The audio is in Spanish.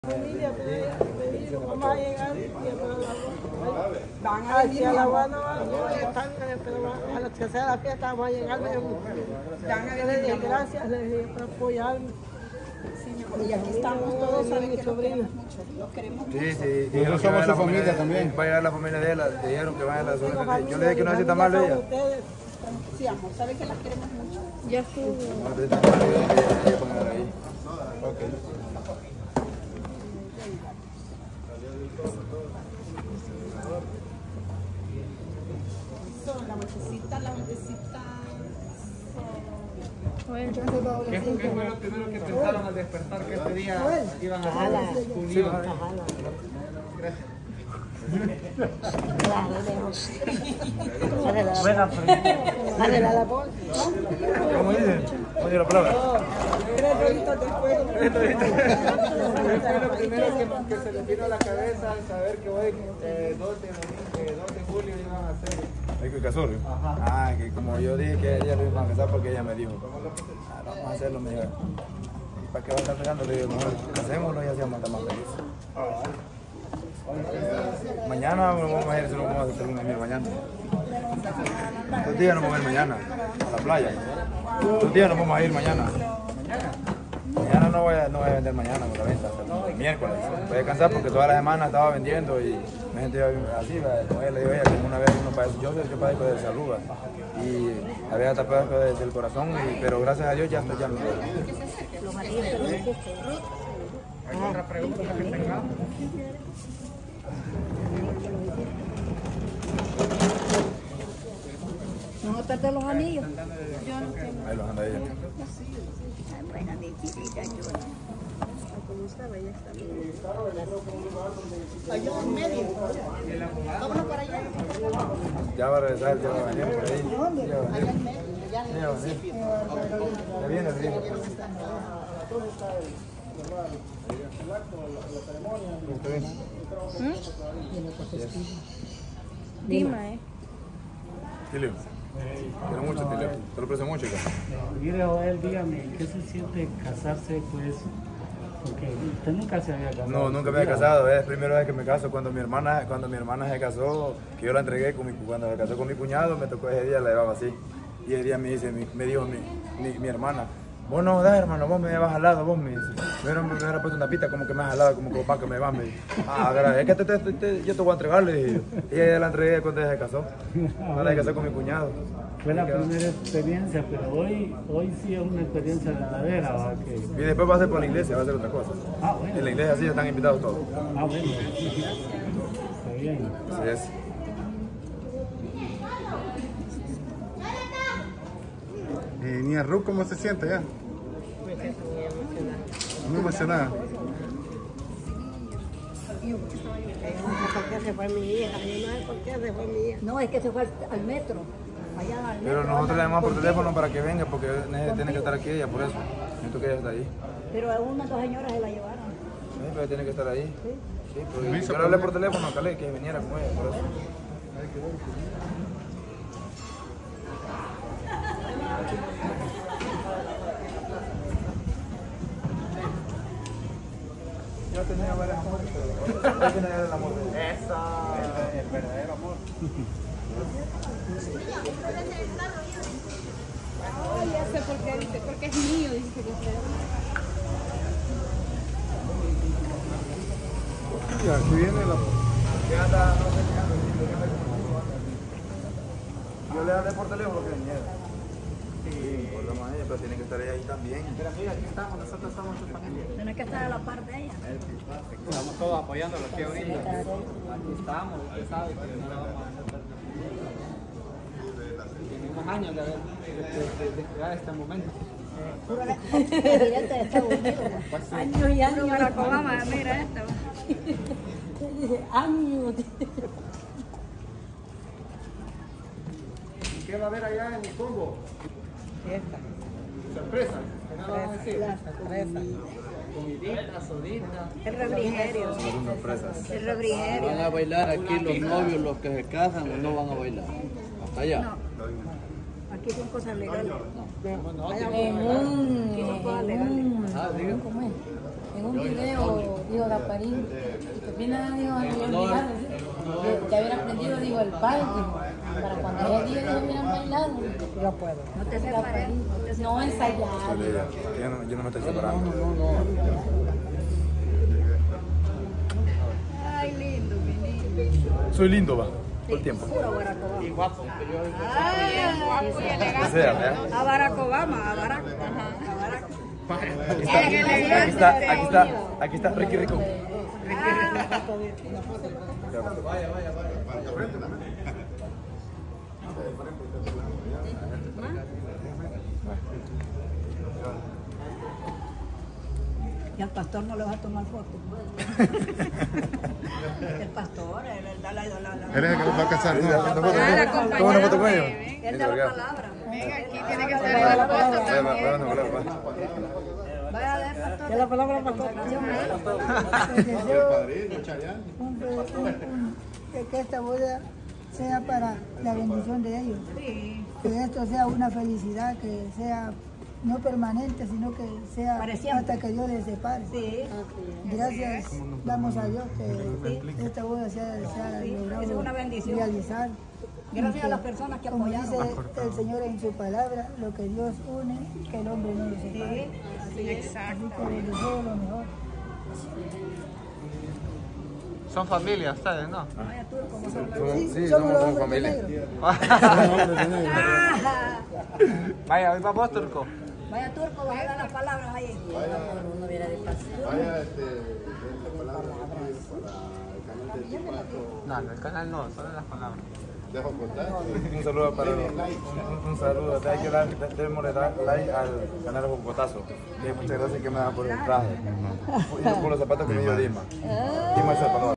Familia, vamos a llegar van a venir a La Habana, están, pero a la tercera fiesta vamos a llegar, van a darle gracias por apoyarme. Y aquí estamos todos, saben que sobrinos. Los queremos mucho. Sí, nosotros somos su familia también. Va a llegar la familia de ella, dijeron que vaya a la zona. Yo le dije que no necesita más de ella. Sí, amor, saben que las queremos mucho. Ya estuvo. La vueltecita. ¿Qué fue lo primero que pensaron al despertar que este día iban a hacer? ¿Cómo dicen? Oye la palabra. Tres roditos después. Fue lo primero que se les vino a la cabeza al saber que hoy, 2 de julio, iban a hacer. ¿Es que casó? Ah, que como yo dije que ella lo iba a casar porque ella me dijo. Vamos a hacerlo, me dijo. ¿Para qué va a estar pegando? Le digo, mejor hacémoslo y así vamos a estar más felices. Mañana vamos a ir, si no vamos a hacer un amigo mañana. 2 días nos vamos a ir mañana a la playa. 2 días nos vamos a ir mañana. Mañana no voy a vender mañana por la venta, hasta el miércoles. Voy a descansar porque toda la semana estaba vendiendo y me sentía así. Como ella le digo, como una vez uno padece, yo padezco de salud y había tapado desde el corazón, pero gracias a Dios ya estoy ya mejor. ¿Alguna otra pregunta que tengamos? ¿No va a perder los anillos? Yo no tengo. Ahí los anda ella. Buena niñita, yo. Como estaba, ya está bien. Allá en medio. Vámonos para allá. Ya va a regresar, ya va a venir por ahí. Ya va a venir. Allá en medio, allá en el principio. Ya viene el río. Dima, Tilio, quiero mucho, Tilio. Te lo aprecio mucho. Mire, Joel, dígame, ¿qué se siente casarse pues? Porque usted nunca se había casado. No, nunca me había casado. Es la primera vez que me caso. Cuando mi hermana se casó, que yo la entregué, cuando se casó con mi cuñado, me tocó ese día, la llevaba así. Y ese día me dijo mi hermana, vos no das, hermano, vos me llevas al lado, vos me dice. Me hubiera puesto una pita como que más al lado, como que para que me vas, me dice. Es que yo te voy a entregar, le dije. Y ella la entregué cuando ella se casó. Cuando se casó con mi cuñado. Fue la primera experiencia, pero hoy sí es una experiencia verdadera, ¿va? Y después va a ser por la iglesia, va a ser otra cosa. Ah, bueno. En la iglesia sí están invitados todos. Ah, bueno. Está bien. Así es. Niña Ruth, ¿cómo se siente ya? Muy emocionada. ¿Por qué se fue mi hija? Yo no sé por qué se fue mi hija. No, es que se fue al metro. Allá al metro. Pero nosotros le llamamos por teléfono para que venga, porque tiene que estar aquí ella, por eso. Siento que ella está ahí. Pero a unas 2 señoras se la llevaron. Sí, pero tiene que estar ahí. Sí, porque yo le hablé por teléfono a Calé que viniera con ella, por eso. Yo tenía varias amores, pero hay que tener el amor de ella. Eso, el verdadero amor. Ay, ya sé por qué, dice, porque es mío, dice que usted. Y aquí viene la... ¿Qué anda? No sé qué anda. Yo le hablé por teléfono que viniera. Sí, por la manera, pero tiene que estar ella ahí también. Pero mira, aquí estamos, nosotros somos su familia. Tienes que estar a la par de ella. Estamos todos apoyándolo aquí ahorita. Aquí estamos, usted sabe que no la vamos a hacer perder. Tenemos años de esperar este momento. Presidente de Estados Unidos. Años y años. Barack Obama, mira esto. Dice, años. ¿Y qué va a haber allá en el Congo? Fiesta. Sorpresa. ¿Qué nos van a decir? Sorpresa. Comidita, sodita. El refrigerio. Son sorpresas. El refrigerio. Van a bailar aquí los novios, los que se casan, no van a bailar. Hasta allá. No. Aquí son cosas legales. No, Aquí son cosas legales. Ah, diga. ¿Cómo es? en un video, digo, Gaparín, que Pina dijo, que habían aprendido, digo, el baile, para cuando ella diga que hubieran bailado. Yo puedo. No te separes, no ensayar. Yo no me estoy separando. Ay, lindo, mi niño. Soy lindo, va, todo el tiempo. Y guapo, que yo Guapo y Que elegante. sea, ¿verdad? A Barack Obama, a Barack. Aquí está Ricky Rico. Y al pastor no le va a tomar foto. El pastor, él da la... Eres el que los va a casar, ¿no? Toma una foto con ellos. Él da la palabra. Venga, aquí tiene que ser la foto también. Vaya a ver, pastor. ¿Qué es la palabra, pastor? Que esta boda sea para la bendición de ellos. Que esto sea una felicidad, que sea no permanente, sino que sea hasta que Dios les separe. Gracias damos a Dios que esta boda sea logrado realizar. Gracias a las personas que apoyaron. Como dice el Señor en su palabra, lo que Dios une, que el hombre no lo separe. Exacto. Así que les deseo lo mejor. Son familia ustedes, ¿no? Sí, somos familia. Vaya, hoy vamos, Turco. Vaya Turco, vaya a dar las palabras ahí. Uno viera de paso. No, en el canal no, solo las palabras. Un saludo para un saludo. Hay que debemos dar like al canal Jocotazo. Muchas gracias que me dan por el traje y por los zapatos que me dio Dima. Dima es el